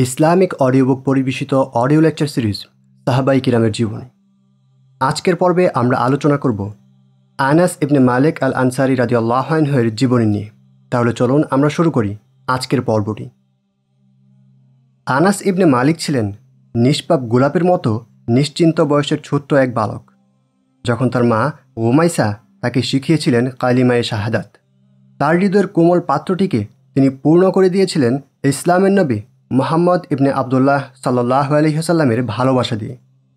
Islamic audio book পরিবেশিত audio lecture series সাহাবাই কিরামের জীবনী। আজকের পর্বে আমরা আলোচনা করব আনাস ইবনে মালিক আল আনসারী রাদিয়াল্লাহু আনহু এর জীবনী নিয়ে। তাহলে চলুন আমরা শুরু করি আজকের পর্বটি। আনাস ইবনে মালিক ছিলেন নিষ্পাপ গোলাপের মতো নিশ্চিন্ত বয়সের ছোট্ট এক বালক। যখন তার মা উমাইসা তাকে শিখিয়েছিলেন কালিমায়ে শাহাদাত, তার হৃদয়ের কোমল পাত্রটিকে তিনি পূর্ণ করে দিয়েছিলেন ইসলামের নবী মুহাম্মদ ইবনে আবদুল্লাহ সাল্লাল্লাহু আলাইহি ওয়াসাল্লামের ভালোবাসা দিয়ে।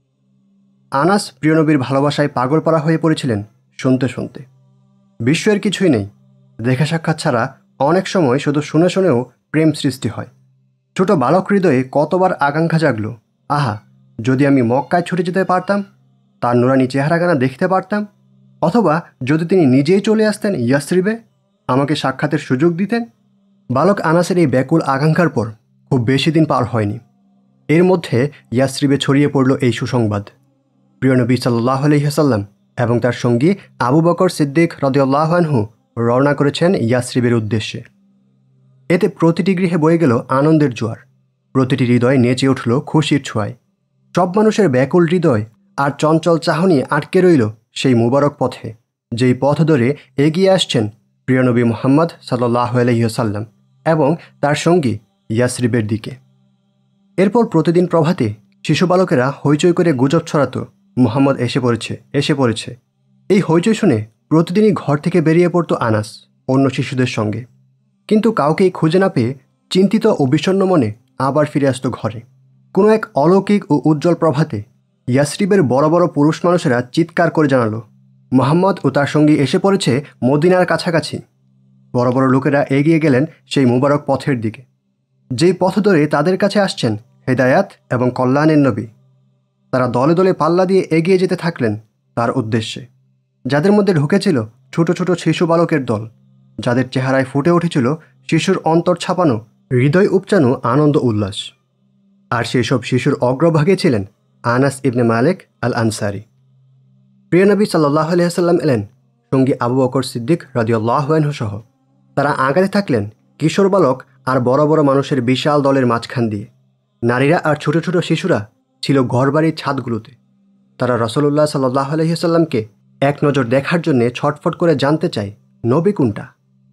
আনাস প্রিয় নবীর ভালোবাসায় পাগল পারা হয়ে পড়েছিলেন শুনতে শুনতে। বিস্ময়ের কিছুই নেই, দেখা সাক্ষাৎ ছাড়া অনেক সময় শুধু শুনে শুনেও প্রেম সৃষ্টি হয়। ছোট বালক হৃদয়ে কতবার আকাঙ্ক্ষা জাগল, আহা যদি আমি মক্কায় ছুটে যেতে পারতাম, তার নুরানি চেহারাখানা দেখতে পারতাম, অথবা যদি তিনি নিজেই চলে আসতেন ইয়াসরিবে, আমাকে সাক্ষাতের সুযোগ দিতেন। বালক আনাসের এই ব্যাকুল আকাঙ্ক্ষার পর খুব বেশি দিন পার হয়নি। এর মধ্যে ইয়াসরিবে ছড়িয়ে পড়ল এই সুসংবাদ। প্রিয় নবী সাল্লাল্লাহু আলাইহি ওয়াসাল্লাম এবং তার সঙ্গী আবু বকর সিদ্দিক রাদিয়াল্লাহু আনহু রওনা করেছেন ইয়াসরিবের উদ্দেশ্যে। এতে প্রতিটি গৃহে বয়ে গেল আনন্দের জোয়ার, প্রতিটি হৃদয় নেচে উঠল খুশির ছোঁয়ায়। সব মানুষের ব্যাকুল হৃদয় আর চঞ্চল চাহনি আটকে রইল সেই মুবারক পথে, যেই পথ ধরে এগিয়ে আসছেন প্রিয় নবী মুহাম্মদ সাল্লাল্লাহু আলাইহি ওয়াসাল্লাম এবং তার সঙ্গী ইয়াসরিবের দিকে। এরপর প্রতিদিন প্রভাতে শিশু বালকেরা হইচই করে গুজব ছড়াতো, মুহাম্মদ এসে পড়েছে। এই হইচই শুনে প্রতিদিনই ঘর থেকে বেরিয়ে পড়ত আনাস অন্য শিশুদের সঙ্গে, কিন্তু কাউকেই খুঁজে না পেয়ে চিন্তিত ও বিষণ্ণ মনে আবার ফিরে আসত ঘরে। কোনো এক অলৌকিক ও উজ্জ্বল প্রভাতে ইয়াসরিবের বড় বড় পুরুষ মানুষেরা চিৎকার করে জানালো, মুহাম্মদ ও তার সঙ্গী এসে পড়েছে মদিনার কাছাকাছি। বড় বড় লোকেরা এগিয়ে গেলেন সেই মুবারক পথের দিকে, যেই পথ ধরে তাদের কাছে আসছেন হেদায়াত এবং কল্যাণের নবী। তারা দলে দলে পাল্লা দিয়ে এগিয়ে যেতে থাকলেন তার উদ্দেশ্যে, যাদের মধ্যে ঢুকেছিল ছোট ছোট শিশু বালকের দল, যাদের চেহারায় ফুটে উঠেছিল শিশুর অন্তর ছাপানো হৃদয় উপচানো আনন্দ উল্লাস। আর সেই সব শিশুর অগ্রভাগে ছিলেন আনাস ইবনে মালিক আল আনসারী। প্রিয় নবী সাল্লাল্লাহু আলাইহি ওয়াসাল্লাম এলেন সঙ্গী আবু বকর সিদ্দিক রাদিয়াল্লাহু আনহু সহ। তারা আগাতে থাকলেন কিশোর বালক আর বড় বড় মানুষের বিশাল দলের মাঝখান দিয়ে। নারীরা আর ছোট ছোট শিশুরা ছিল ঘরবাড়ির ছাদগুলোতে। তারা রাসূলুল্লাহ সাল্লাল্লাহু আলাইহি ওয়াসাল্লামকে এক নজর দেখার জন্য ছটফট করে জানতে চায় নবী কোনটা।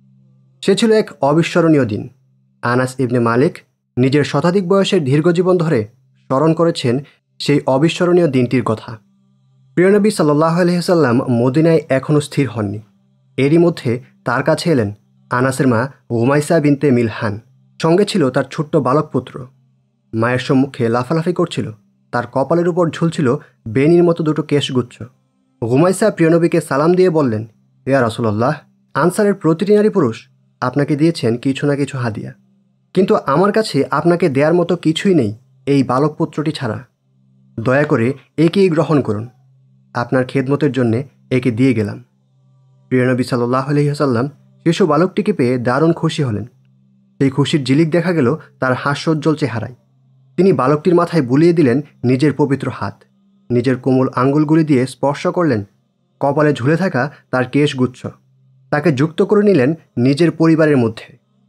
সে ছিল এক অবিস্মরণীয় দিন। আনাস ইবনে মালিক নিজের শতাধিক বয়সের দীর্ঘজীবন ধরে স্মরণ করেছেন সেই অবিস্মরণীয় দিনটির কথা। প্রিয় নবী সাল্লাল্লাহু আলাইহি ওয়াসাল্লাম মদিনায় এখনও স্থির হননি। এরই মধ্যে তার কাছে এলেন আনাসের মা উমাইসা বিনতে মিলহান। সঙ্গে ছিল তার ছোট্ট বালক পুত্র। মায়ের সম্মুখে লাফালাফি করছিল, তার কপালের উপর ঝুলছিল বেনির মতো দুটো কেশগুচ্ছ। উমাইসা প্রিয় নবীকে সালাম দিয়ে বললেন, ইয়া রাসূলুল্লাহ, আনসারের প্রতিটি নারী পুরুষ আপনাকে দিয়েছেন কিছু না কিছু হাদিয়া, কিন্তু আমার কাছে আপনাকে দেওয়ার মতো কিছুই নেই এই বালক পুত্রটি ছাড়া। দয়া করে একেই গ্রহণ করুন, আপনার খেদমতের জন্যে একে দিয়ে গেলাম। প্রিয় নবী সাল্লাল্লাহু আলাইহি ওয়াসাল্লাম শিশু বালকটিকে পেয়ে দারুণ খুশি হলেন। সেই খুশির ঝিলিক দেখা গেল তার হাস্যোজ্জ্বল চেহারায়। তিনি বালকটির মাথায় বুলিয়ে দিলেন নিজের পবিত্র হাত, নিজের কোমল আঙ্গুলগুলি দিয়ে স্পর্শ করলেন কপালে ঝুলে থাকা তার কেশগুচ্ছ। তাকে যুক্ত করে নিলেন নিজের পরিবারের মধ্যে।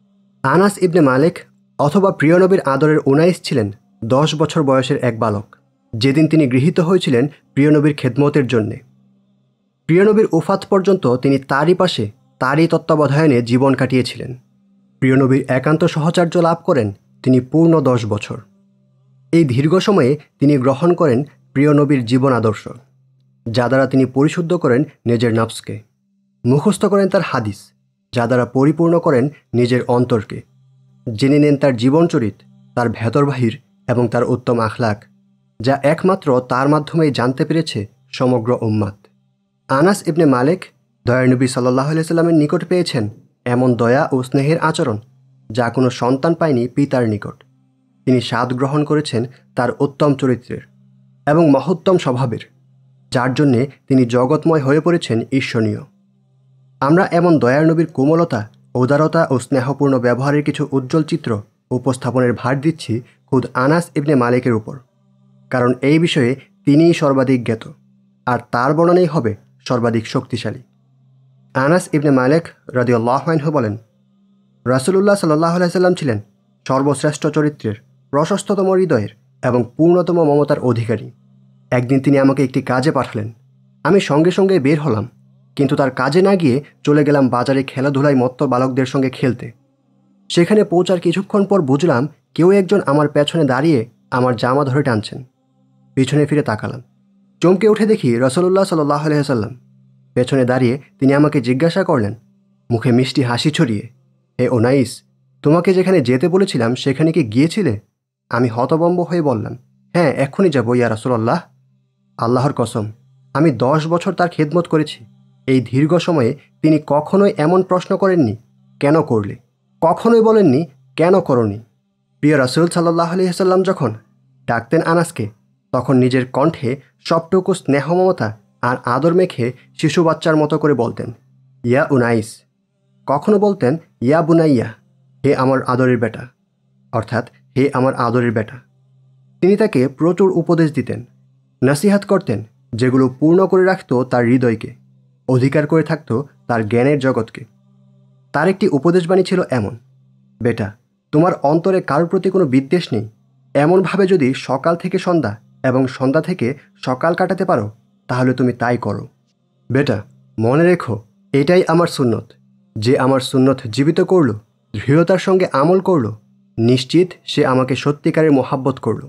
আনাস ইবনে মালিক অথবা প্রিয় নবীর আদরের উনাইস ছিলেন 10 বছর বয়সের এক বালক, যেদিন তিনি গৃহীত হয়েছিলেন প্রিয় নবীর খেদমতের জন্যে। প্রিয় নবীর ওফাত পর্যন্ত তিনি তারই পাশে তারই তত্ত্বাবধানে জীবন কাটিয়েছিলেন। প্রিয় নবীর একান্ত সহচর্য লাভ করেন তিনি পূর্ণ 10 বছর। এই দীর্ঘ সময়ে তিনি গ্রহণ করেন প্রিয় নবীর জীবন আদর্শ, যা দ্বারা তিনি পরিশুদ্ধ করেন নিজের নফসকে, মুখস্থ করেন তার হাদিস, যা দ্বারা পরিপূর্ণ করেন নিজের অন্তরকে, জেনে নেন তার জীবনচরিত, তার ভেতর বাহির এবং তার উত্তম আখলাক, যা একমাত্র তার মাধ্যমেই জানতে পেরেছে সমগ্র উম্মাত। আনাস ইবনে মালিক দয়ার নবী সাল্লাল্লাহু আলাইহি ওয়াসাল্লামের নিকট পেয়েছেন এমন দয়া ও স্নেহের আচরণ যা কোনো সন্তান পায়নি পিতার নিকট। তিনি স্বাদ গ্রহণ করেছেন তার উত্তম চরিত্রের এবং মহত্তম স্বভাবের, যার জন্যে তিনি জগৎময় হয়ে পড়েছেন ঈর্ষণীয়। আমরা এমন দয়ার নবীর কোমলতা, উদারতা ও স্নেহপূর্ণ ব্যবহারের কিছু উজ্জ্বল চিত্র উপস্থাপনের ভার দিচ্ছি খুদ আনাস ইবনে মালিকের উপর, কারণ এই বিষয়ে তিনিই সর্বাধিক জ্ঞাত আর তার বর্ণনাই হবে সর্বাধিক শক্তিশালী। আনাস ইবনে মালিক রাদিয়াল্লাহু আনহু বলেন, রাসূলুল্লাহ সাল্লাল্লাহু আলাইহি ওয়াসাল্লাম ছিলেন সর্বশ্রেষ্ঠ চরিত্রের প্রশস্ততম হৃদয়ের এবং পূর্ণতম মমতার অধিকারী। একদিন তিনি আমাকে একটি কাজে পাঠালেন। আমি সঙ্গে সঙ্গে বের হলাম, কিন্তু তার কাজে না গিয়ে চলে গেলাম বাজারে খেলাধুলায় মত্ত বালকদের সঙ্গে খেলতে। সেখানে পৌঁছার কিছুক্ষণ পর বুঝলাম কেউ একজন আমার পেছনে দাঁড়িয়ে আমার জামা ধরে টানছেন। পিছনে ফিরে তাকালাম, চমকে উঠে দেখি রাসূলুল্লাহ সাল্লাল্লাহু আলাইহি ওয়াসাল্লাম। পেছনে দাঁড়িয়ে তিনি আমাকে জিজ্ঞাসা করলেন, মুখে মিষ্টি হাসি ছড়িয়ে, হে উনাইস, তোমাকে যেখানে যেতে বলেছিলাম সেখানে কি গিয়েছিলে? আমি হতভম্ব হয়ে বললাম, হ্যাঁ, এক্ষুনি যাব ইয়া রাসূলুল্লাহ। আল্লাহর কসম, আমি 10 বছর তার খেদমত করেছি। এই দীর্ঘ সময়ে তিনি কখনোই এমন প্রশ্ন করেননি, কেন করলে? কখনোই বলেননি, কেন করনি? প্রিয় রাসূল সাল্লাল্লাহু আলাইহি ওয়াসাল্লাম যখন ডাকতেন আনাসকে, তখন নিজের কণ্ঠে সবটুকু স্নেহ মমতা আর আদর মেখে শিশু বাচ্চার মতো করে বলতেন, ইয়া উনাইস। কখনো বলতেন, ইয়া বুনাইয়া, হে আমার আদরের বেটা, অর্থাৎ হে আমার আদরের বেটা। তিনি তাকে প্রচুর উপদেশ দিতেন, নসিহাত করতেন, যেগুলো পূর্ণ করে রাখত তার হৃদয়কে, অধিকার করে থাকত তার জ্ঞানের জগৎকে। তার একটি উপদেশবাণী ছিল এমন, বেটা, তোমার অন্তরে কারোর প্রতি কোনো বিদ্বেষ নেই, এমনভাবে যদি সকাল থেকে সন্ধ্যা এবং সন্ধ্যা থেকে সকাল কাটাতে পারো, তাহলে তুমি তাই করো। বেটা, মনে রেখো, এটাই আমার সুন্নত। যে আমার সুন্নত জীবিত করল, দৃঢ়তার সঙ্গে আমল করল, নিশ্চিত সে আমাকে সত্যিকারের মোহাব্বত করল।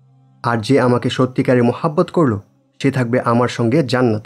আর যে আমাকে সত্যিকারের মোহাব্বত করল, সে থাকবে আমার সঙ্গে জান্নাতে।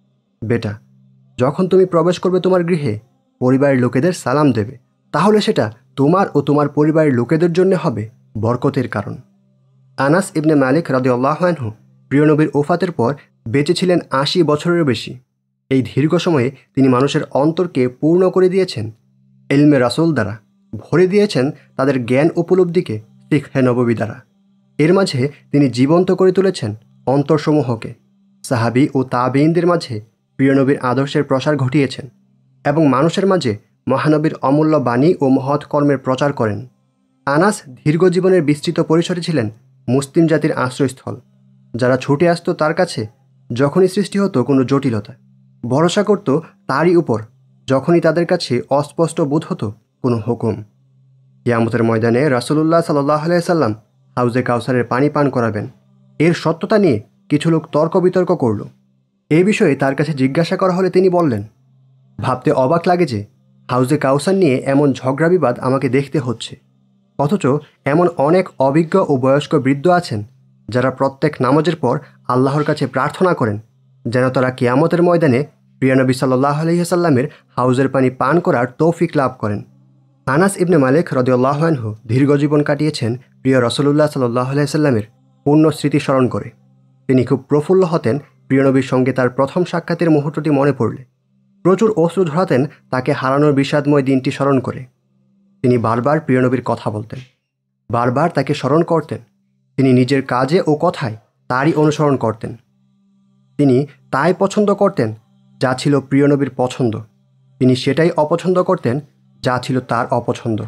বেটা, যখন তুমি প্রবেশ করবে তোমার গৃহে, পরিবারের লোকেদের সালাম দেবে, তাহলে সেটা তোমার ও তোমার পরিবারের লোকেদের জন্য হবে বরকতের কারণ। আনাস ইবনে মালিক রাদিয়াল্লাহু আনহু প্রিয় নবীর ওফাতের পর বেঁচে ছিলেন 80 বছরেরও বেশি। এই দীর্ঘ সময়ে তিনি মানুষের অন্তরকে পূর্ণ করে দিয়েছেন ইলমে রাসূল দ্বারা, ভরে দিয়েছেন তাদের জ্ঞান উপলব্ধিকে ফিকহে নববী দ্বারা। এর মাঝে তিনি জীবন্ত করে তুলেছেন অন্তরসমূহকে। সাহাবী ও তাবেঈনদের মাঝে প্রিয় নবীর আদর্শের প্রসার ঘটিয়েছেন এবং মানুষের মাঝে মহানবীর অমূল্য বাণী ও মহৎ কর্মের প্রচার করেন। আনাস দীর্ঘ জীবনের বিস্তৃত পরিসরে ছিলেন মুসলিম জাতির আশ্রয়স্থল, যারা ছুটে আসত তার কাছে যখনই সৃষ্টি হতো কোনো জটিলতা, ভরসা করত তারই উপর যখনই তাদের কাছে অস্পষ্ট বোধ হতো কোনো হুকুম। কিয়ামতের ময়দানে রাসূলুল্লাহ সাল্লাল্লাহু আলাইহি ওয়াসাল্লাম হাউজে কাউসারের পানি পান করাবেন, এর সত্যতা নিয়ে কিছু লোক তর্ক বিতর্ক করল। এই বিষয়ে তার কাছে জিজ্ঞাসা করা হলে তিনি বললেন, ভাবতে অবাক লাগে যে হাউজে কাউসার নিয়ে এমন ঝগড়া বিবাদ আমাকে দেখতে হচ্ছে, অথচ এমন অনেক অভিজ্ঞ ও বয়স্ক বৃদ্ধ আছেন যারা প্রত্যেক নামাজের পর আল্লাহর কাছে প্রার্থনা করেন যেন তারা কিয়ামতের ময়দানে প্রিয় নবী সাল্লাল্লাহু আলাইহি ওয়াসাল্লামের হাউজের পানি পান করার তৌফিক লাভ করেন। আনাস ইবনে মালিক রাদিয়াল্লাহু আনহু দীর্ঘ জীবন কাটিয়েছেন প্রিয় রাসূলুল্লাহ সাল্লাল্লাহু আলাইহি ওয়াসাল্লামের পূর্ণ স্মৃতি স্মরণ করে। তিনি খুব প্রফুল্ল হতেন প্রিয় নবীর সঙ্গে তার প্রথম সাক্ষাতের মুহূর্তটি মনে পড়লে, প্রচুর অশ্রু ঝরাতেন তাকে হারানোর বিষাদময় দিনটি স্মরণ করে। তিনি বারবার প্রিয় নবীর কথা বলতেন, বারবার তাকে স্মরণ করতেন। তিনি নিজের কাজে ও কথায় তারই অনুসরণ করতেন। তিনি তাই পছন্দ করতেন যা ছিল প্রিয় নবীর পছন্দ, তিনি সেটাই অপছন্দ করতেন যা ছিল তার অপছন্দ।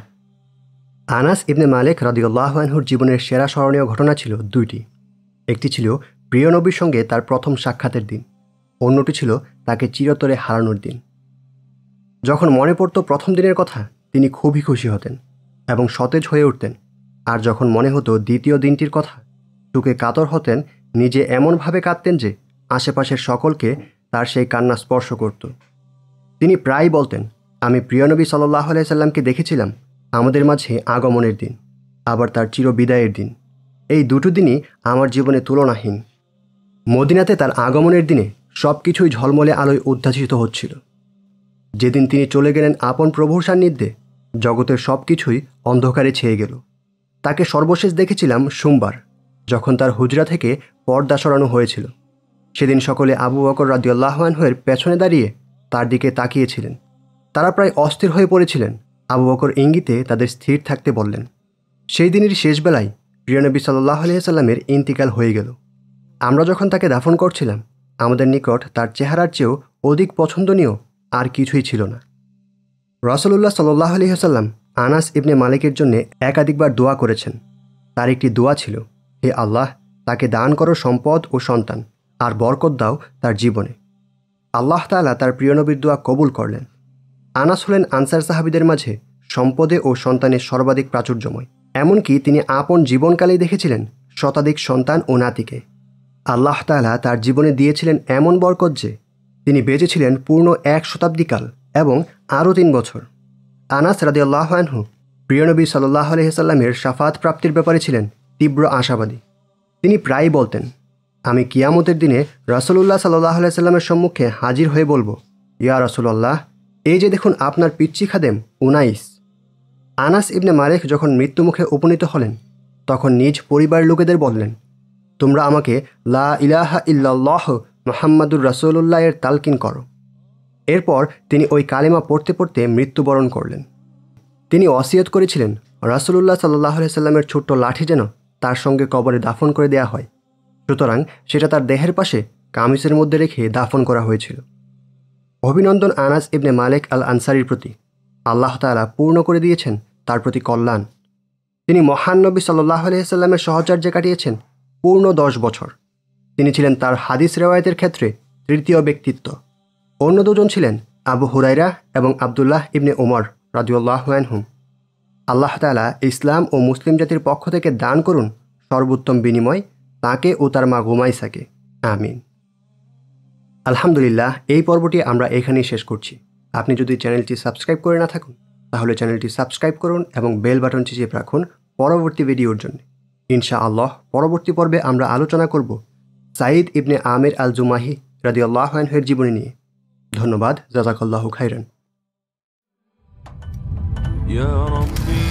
আনাস ইবনে মালিক রাদিয়াল্লাহু আনহুর জীবনের সেরা স্মরণীয় ঘটনা ছিল দুইটি। একটি ছিল প্রিয় নবীর সঙ্গে তার প্রথম সাক্ষাতের দিন, অন্যটি ছিল তাকে চিরতরে হারানোর দিন। যখন মনে পড়ত প্রথম দিনের কথা, তিনি খুবই খুশি হতেন এবং সতেজ হয়ে উঠতেন। আর যখন মনে হতো দ্বিতীয় দিনটির কথা, চোখে কাতর হতেন, নিজে এমনভাবে কাঁদতেন যে আশেপাশের সকলকে তার সেই কান্না স্পর্শ করত। তিনি প্রায় বলতেন, আমি প্রিয় নবী সাল্লাল্লাহু আলাইহি সাল্লামকে দেখেছিলাম আমাদের মাঝে আগমনের দিন, আবার তার চিরবিদায়ের দিন। এই দুটো দিনই আমার জীবনে তুলনাহীন। মদিনাতে তার আগমনের দিনে সব কিছুই ঝলমলে আলোয় উদ্ভাসিত হচ্ছিল। যেদিন তিনি চলে গেলেন আপন প্রভুর সান্নিধ্যে, জগতের সব কিছুই অন্ধকারে ছেয়ে গেল। তাকে সর্বশেষ দেখেছিলাম সোমবার, যখন তার হুজরা থেকে পর্দা সরানো হয়েছিল। সেদিন সকলে আবু বকর রাদিয়াল্লাহু আনহুর পেছনে দাঁড়িয়ে তার দিকে তাকিয়েছিলেন। তারা প্রায় অস্থির হয়ে পড়েছিলেন। আবু বকর ইঙ্গিতে তাদের স্থির থাকতে বললেন। সেই দিনের শেষ বেলায় প্রিয় নবী সাল্লাল্লাহু আলাইহি সাল্লামের ইন্তিকাল হয়ে গেল। আমরা যখন তাকে দাফন করছিলাম, আমাদের নিকট তার চেহারার চেয়েও অধিক পছন্দনীয় আর কিছুই ছিল না। রাসূলুল্লাহ সাল্লাল্লাহু আলাইহি ওয়াসাল্লাম আনাস ইবনে মালিকের জন্য একাধিকবার দোয়া করেছেন। তার একটি দোয়া ছিল, হে আল্লাহ, তাকে দান করো সম্পদ ও সন্তান, আর বরকত দাও তার জীবনে। আল্লাহ তাআলা তার প্রিয় নবীর দোয়া কবুল করলেন। আনাস হলেন আনসার সাহাবীদের মাঝে সম্পদে ও সন্তানের সর্বাধিক প্রাচুর্যময়। এমনকি তিনি আপন জীবনকালেই দেখেছিলেন শতাধিক সন্তান ও নাতিকে। আল্লাহ তাআলা তার জীবনে দিয়েছিলেন এমন বরকত যে তিনি বেঁচেছিলেন পূর্ণ 1 শতাব্দীকাল এবং আরও 3 বছর। আনাস রাদিয়াল্লাহু আনহু প্রিয় নবী সাল্লাল্লাহু আলাইহি সাল্লামের শাফাত প্রাপ্তির ব্যাপারে ছিলেন তীব্র আশাবাদী। তিনি প্রায়ই বলতেন, আমি কিয়ামতের দিনে রাসূলুল্লাহ সাল্লাল্লাহু আলাইহি সাল্লামের সম্মুখে হাজির হয়ে বলবো, ইয়া রাসূলুল্লাহ, এই যে দেখুন আপনার পিচ্চি খাদেম উনাইস। আনাস ইবনে মালিক যখন মৃত্যুমুখে উপনীত হলেন তখন নিজ পরিবার লোকেদের বললেন, তোমরা আমাকে লা ইলাহা ইল্লাল্লাহ মুহাম্মাদুর রাসূলুল্লাহ এর তালকিন করো। এরপর তিনি ওই কালেমা পড়তে পড়তে মৃত্যুবরণ করলেন। তিনি ওসিয়ত করেছিলেন রাসূলুল্লাহ সাল্লাল্লাহু আলাইহি সাল্লামের ছোট্ট লাঠি যেন তার সঙ্গে কবরে দাফন করে দেয়া হয়, সুতরাং সেটা তার দেহের পাশে কামিজের মধ্যে রেখে দাফন করা হয়েছিল। অভিনন্দন আনাস ইবনে মালিক আল আনসারির প্রতি। আল্লাহ তাআলা পূর্ণ করে দিয়েছেন তার প্রতি কল্যাণ। তিনি মহান নবী সাল্লাল্লাহু আলাইহি সাল্লামের সহচর্যে কাটিয়েছেন পূর্ণ 10 বছর। তিনি ছিলেন তার হাদিস রেওয়ায়াতের ক্ষেত্রে তৃতীয় ব্যক্তিত্ব। অন্য দুজন ছিলেন আবু হুরায়রা এবং আব্দুল্লাহ ইবনে ওমর রাদিয়াল্লাহু আনহুম। আল্লাহ তাআলা ইসলাম ও মুসলিম জাতির পক্ষ থেকে দান করুন সর্বোত্তম বিনিময় তাকে ও তার মা গুমাইসাকে। আমিন। আলহামদুলিল্লাহ, এই পর্বটি আমরা এখানেই শেষ করছি। আপনি যদি চ্যানেলটি সাবস্ক্রাইব করে না থাকুন তাহলে চ্যানেলটি সাবস্ক্রাইব করুন এবং বেল বাটনটি চেপে রাখুন পরবর্তী ভিডিওর জন্য। ইনশাআল্লাহ পরবর্তী পর্বে আমরা আলোচনা করব সাঈদ ইবনে আমির আল জুমাহি রাদিয়াল্লাহু আনহু এর জীবনী নিয়ে। ধন্যবাদ। জাযাকাল্লাহু খাইরান।